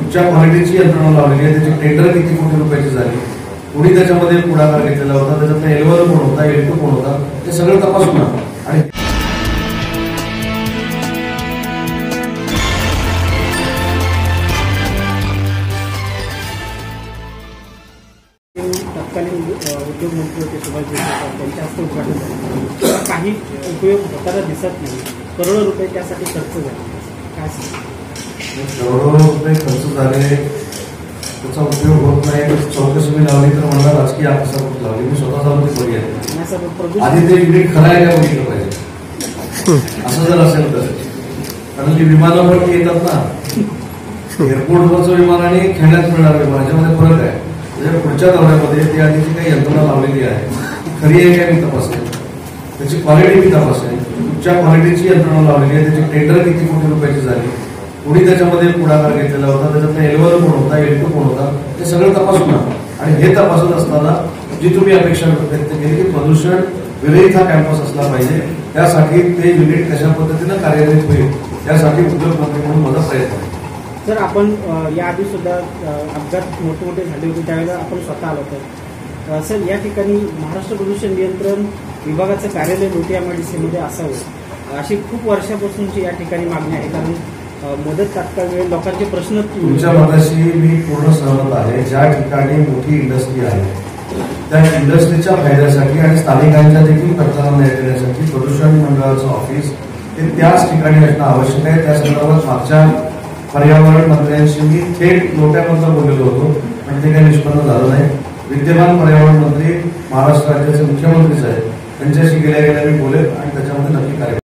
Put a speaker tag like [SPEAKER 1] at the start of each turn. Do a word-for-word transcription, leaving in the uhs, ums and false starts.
[SPEAKER 1] कुठच्या क्वालिटीची यंत्रणा लावलेली आहे, त्याची टेंडर किती कोटी रुपयाची झाली, कोणी त्याच्यामध्ये पुढाकार घेतलेला होता, त्याच्यातला एलवर कोण होता, एल टू कोण होता, हे सगळं तपासून आणि
[SPEAKER 2] तत्कालीन उद्योग मंत्री होते सुभाष देशमुख, त्यांच्या हस्ते उद्घाटन झालं. काही उपयोग होताना दिसत नाही. करोडो रुपये त्यासाठी खर्च झाले. काय
[SPEAKER 1] करोडो रुपये खर्च झाले, त्याचा उपयोग होत नाही. चौकशी मी लावली तर मला राजकीय आकसापोट लावली. मी स्वतः जाऊन ते बघी आहे. आधी ते युनिट खरं आहे का बघितलं पाहिजे. असं जर असेल तर, कारण की विमानावरती येतात ना, एअरपोर्टवरचं विमान आणि खेळण्यात मिळणार विमान याच्यामध्ये फरक आहे. म्हणजे पुढच्या दौऱ्यामध्ये ती आधीची काही यंत्रणा लावलेली आहे, खरी आहे काय मी तपासेल, त्याची क्वालिटी मी तपासेल, कुठच्या क्वालिटीची यंत्रणा लावलेली आहे, त्याची टेंडर किती कोटी रुपयाची झाली, कोणी त्याच्यामध्ये पुढाकार घेतलेला होता, त्याच्यातला एलवर कोण होता, एल टू कोण होता, हे सगळं तपासून आणि हे तपासत असताना जी तुम्ही अपेक्षा व्यक्त केली की प्रदूषण विरहित हा कॅम्पस असला पाहिजे, त्यासाठी ते युनिट कशा पद्धतीनं कार्यान्वित होईल त्यासाठी उद्योग मंत्री म्हणून माझा प्रयत्न आहे.
[SPEAKER 2] जर आपण याआधी सुद्धा अपघात मोठे मोठे झाले होते त्यावेळेला आपण स्वतः आलो तर सर या ठिकाणी महाराष्ट्र प्रदूषण नियंत्रण विभागाचं कार्यालय लोटी एमआयडीसीमध्ये असावं अशी खूप वर्षापासूनची या ठिकाणी मागणी आहे. कारण मदत तात्काळ वेळ लोकांचे प्रश्न
[SPEAKER 1] तुमच्या मताशी मी पूर्ण सहमत आहे. ज्या ठिकाणी मोठी इंडस्ट्री आहे त्या इंडस्ट्रीच्या फायद्यासाठी आणि स्थानिकांच्या देखील खर्चाला न्याय देण्यासाठी प्रदूषण मंडळाचं ऑफिस हे त्याच ठिकाणी असणं आवश्यक आहे. त्या संदर्भात मागच्या पर्यावरण मंत्र्यांशी मी थेट लोट्यामधलं बोललेलो होतो, पण ते काही निष्पन्न झालं नाही. विद्यमान पर्यावरण मंत्री महाराष्ट्र राज्याचे मुख्यमंत्रीच आहेत, त्यांच्याशी गेल्या गेल्या मी बोलेल आणि त्याच्यामध्ये नक्की कार्य